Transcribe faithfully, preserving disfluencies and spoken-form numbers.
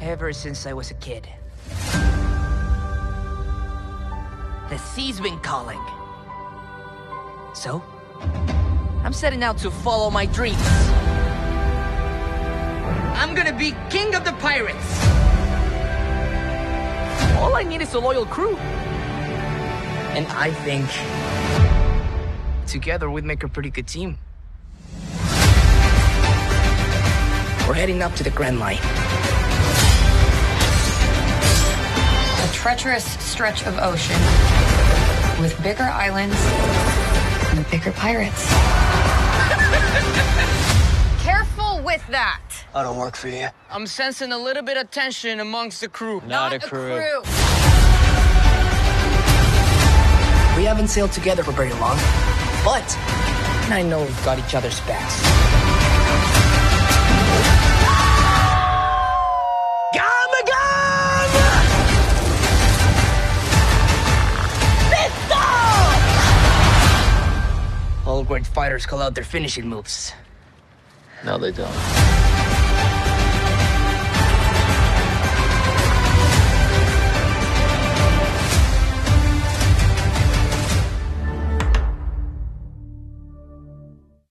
ever since I was a kid. The sea's been calling. So, I'm setting out to follow my dreams. I'm gonna be king of the pirates. All I need is a loyal crew. And I think together we'd make a pretty good team. We're heading up to the Grand Line. A treacherous stretch of ocean with bigger islands and bigger pirates. Careful with that. I don't work for you. I'm sensing a little bit of tension amongst the crew. Not, Not a, crew. a crew. We haven't sailed together for very long, but I know we've got each other's backs. All great fighters call out their finishing moves. No, they don't.